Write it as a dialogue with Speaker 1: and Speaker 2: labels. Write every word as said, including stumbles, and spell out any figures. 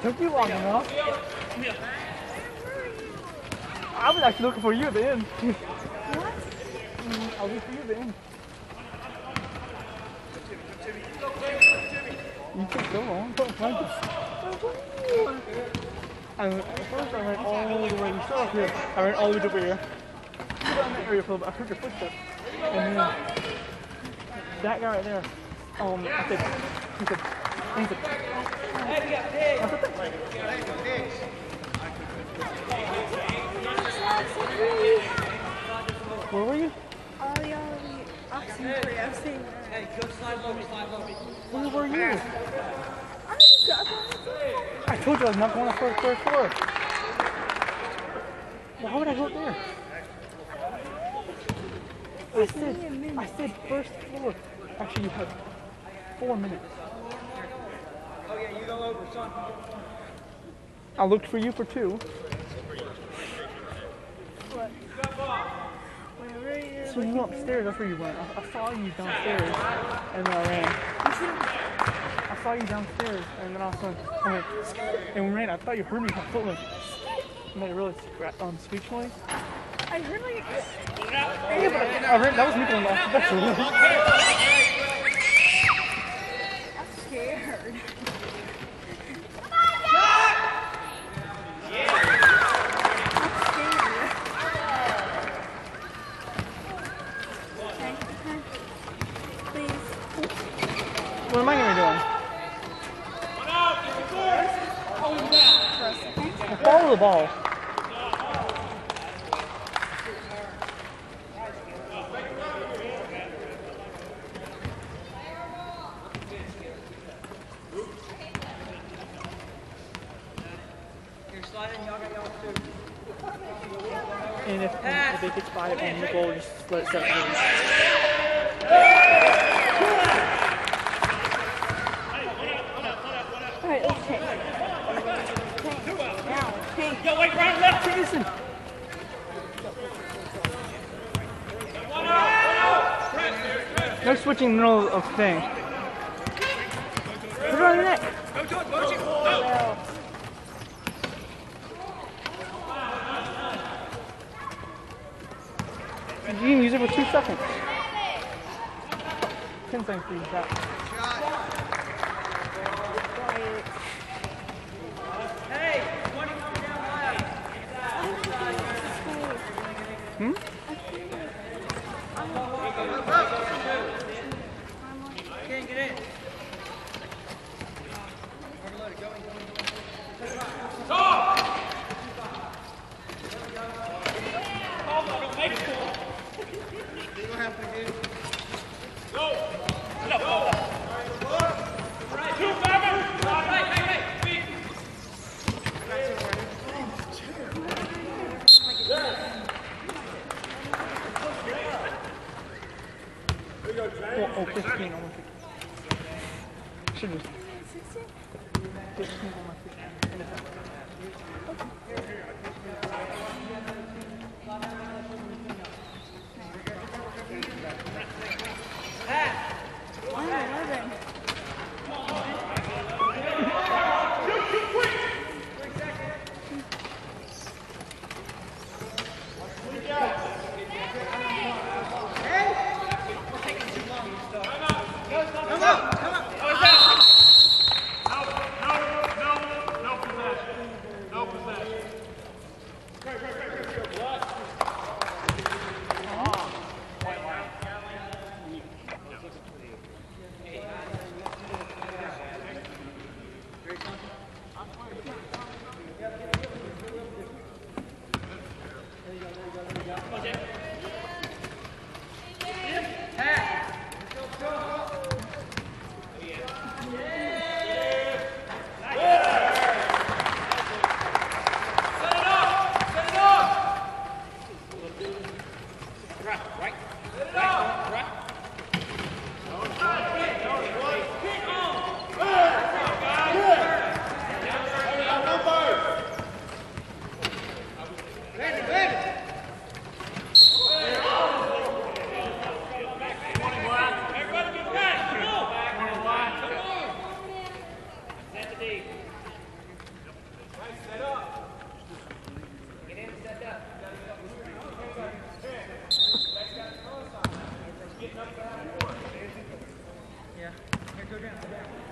Speaker 1: Took you long enough. I was actually looking for you at the end.
Speaker 2: What?
Speaker 1: Mm, I was looking for you at the end. You took so long. Don't find us. And at first I ran all the way. You saw up here. I ran all the way over here. I was in that area for a little bit. I heard your footsteps. And then that guy right there. Um, I said, he said, he said, I said, thanks. Where were you?
Speaker 2: Oh, yeah, the oxygen free. I've seen that.
Speaker 3: Hey, go slide over, slide over.
Speaker 1: Where were you?
Speaker 2: I just got one.
Speaker 1: I told you I was not going to first, first floor. Why would I go up there? I said, I said first floor. Actually, you have four minutes.
Speaker 3: Oh yeah, you go over, son.
Speaker 1: I looked for you for two.
Speaker 2: What? Whenever you're
Speaker 1: So you went upstairs, that's where you went. I, I saw you downstairs, and then I ran. I saw you downstairs, and then all of a sudden, I went, and we ran. I thought you heard me. My foot went, made a really um, screech noise.
Speaker 2: I heard like...
Speaker 1: Yeah, but I, I ran, that was me going off. That's really.
Speaker 2: I'm scared.
Speaker 1: What am I going to be doing? Follow the ball.
Speaker 3: You're sliding, y'all got y'all too.
Speaker 1: And if, if it gets by on the goal, just let it set loose.
Speaker 2: Alright, let's change. Change. Now, change.
Speaker 3: Yo, wait, right, left,
Speaker 1: Jason! No switching in the middle of the thing. Put it on your neck. You can use it for two seconds. Ten seconds to use that.
Speaker 3: Hey, twenty down left.
Speaker 1: Hmm?
Speaker 3: Can't get in.
Speaker 1: Oh, oh, fifteen, almost fifteen. Should just fifteen, almost fifteen.
Speaker 2: I'm eleven.
Speaker 3: go down, go down.